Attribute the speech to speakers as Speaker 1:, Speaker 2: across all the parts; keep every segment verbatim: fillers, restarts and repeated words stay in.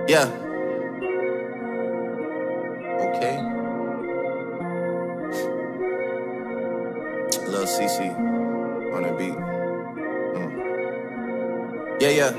Speaker 1: Yeah. Okay. Lil C C on the beat. Mm. Yeah, yeah.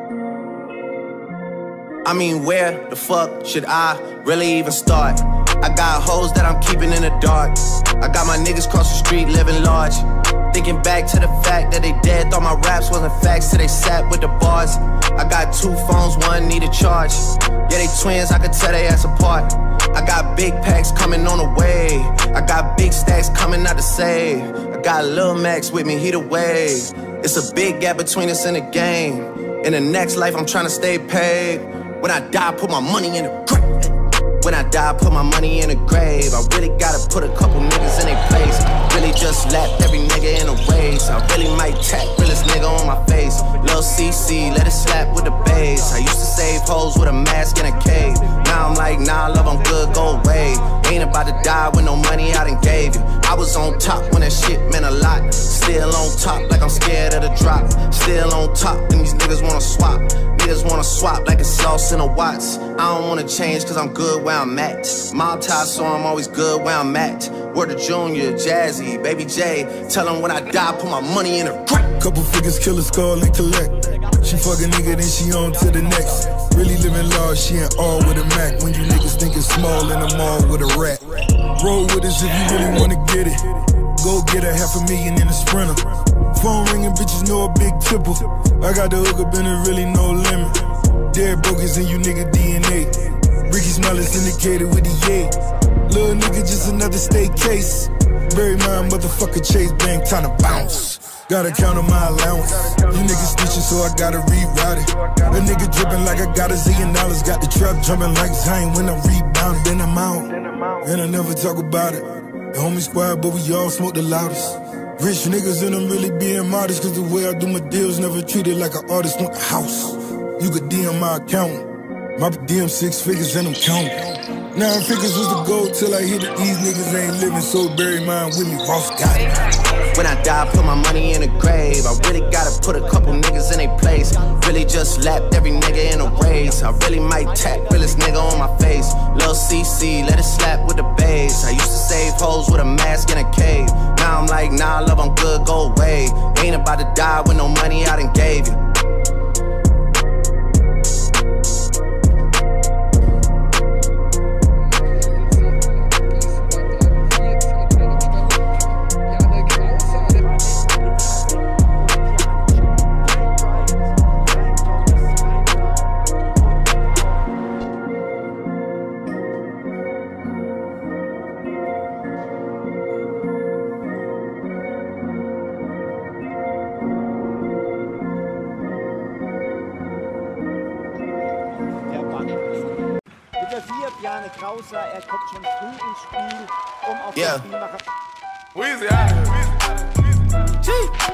Speaker 1: I mean, where the fuck should I really even start? I got hoes that I'm keeping in the dark. I got my niggas cross the street living large. Thinking back to the fact that they dead, thought my raps wasn't facts till they sat with the bars. I got two phones, one need a charge. Yeah, they twins, I could tell they ass apart. I got big packs coming on the way. I got big stacks coming out to save. I got Lil Max with me, he the wave. It's a big gap between us in the game. In the next life, I'm trying to stay paid. When I die, put my money in the grave. When I die, put my money in the grave. I really gotta put a couple niggas in their place. Really just lapped every nigga in a race. I really might tap realest nigga on my face. Lil C C, let it slap with the bass. I used to save hoes with a mask in a cave. Now I'm like, nah, love, I'm good, go away. Ain't about to die with no money I done gave you. I was on top when that shit meant a lot. Still on top like I'm scared of the drop. Still on top and these niggas wanna swap. Niggas wanna swap like it's sauce in a Watts. I don't wanna change cause I'm good where I'm at. Mob tie, so I'm always good where I'm at. Word to Junior, Jazzy, Baby J. Tell them when I die, put my money in a crack.
Speaker 2: Couple figures, kill a skull and collect. She fuck a nigga, then she on to the next. Really living large, she ain't all with a Mac. When you niggas think it's small in the mall with a rat. Roll with us if you really wanna get it. Go get a half a million in a Sprinter. Phone ringing, bitches know a big tipple. I got the hook up and there really no limit. Dead brokers in you nigga D N A. Ricky Smiley syndicated with the yay. Little nigga just another state case. Bury my motherfucker Chase Bank, time to bounce. Gotta count on my allowance. You niggas snitching, so I gotta reroute it. A nigga dripping like I got a zillion dollars. Got the trap jumping like Zion when I'm rebounding. Then I'm out, and I never talk about it. The homie squad, but we all smoke the loudest. Rich niggas and I'm really being modest. Cause the way I do my deals never treated like an artist. Want the house, you could D M my account. My D M six figures and I'm counting. Nine figures was the goal till I hit it. These niggas ain't living, so bury mine with me. Ross got it.
Speaker 1: When I die, put my money in a grave. I really gotta put a couple niggas in their place. Really just lapped every nigga in a race. I really might tap realest nigga on my face. Lil C C, let it slap with the bass. I used to save hoes with a mask in a cave. Now I'm like, nah, love, I'm good, go away. Ain't about to die with no money I done gave you.
Speaker 3: Krauser, er kommt schon früh ins Spiel, um auf
Speaker 1: yeah.
Speaker 3: den Spielmacher...
Speaker 4: Weezy, Weezy,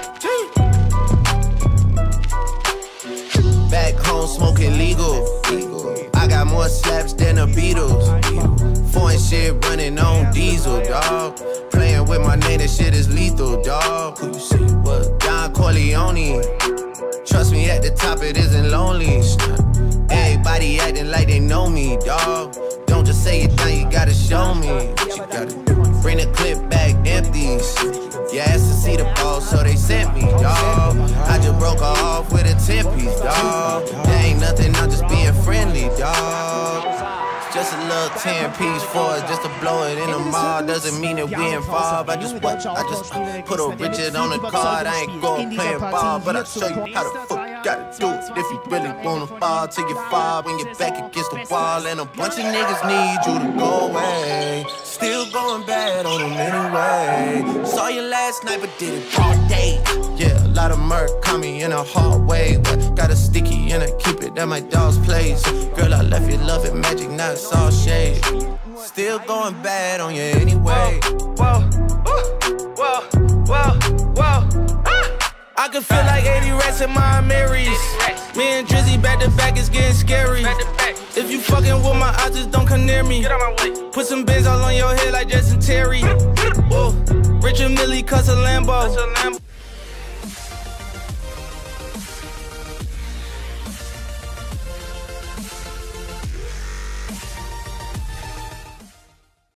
Speaker 4: Weezy.
Speaker 1: Back home smoking legal. I got more slaps than the Beatles. Foreign shit running on diesel, dawg. Playing with my name, that shit is lethal, dawg. Who you say what? Don Corleone. Trust me, at the top it isn't lonely. Everybody acting like they know me, dawg. Don't just say it now, you gotta show me. You gotta bring the clip back empties. You asked to see the ball, so they sent me, dawg. I just broke her off with a ten piece, dawg. There ain't nothing, I'm just being friendly, dawg. Just a little ten piece for us, just to blow it in the mall. Doesn't mean that we involved. I just what? I just put a Richard on the card. I ain't going playing ball, but I'll show you how the fuck you gotta do it. If you really wanna fall till you fall when you're back against the wall. And a bunch of niggas need you to go away. Still going bad on them anyway. Saw you last night, but did it all day. Yeah, a lot of murk caught me in a hard way. But got a sticky and I keep it at my dog's place. Girl, I left you love it magic, not it's all shade. Still going bad on you anyway.
Speaker 4: Whoa, whoa, whoa, whoa.
Speaker 5: I can feel like eighty rats in my Marys. Me and Drizzy back to back, it's getting scary. If you fucking with my eyes, just don't come near me. Put some bins all on your head like Justin Terry. Whoa. Richard Millie cuss a Lambo.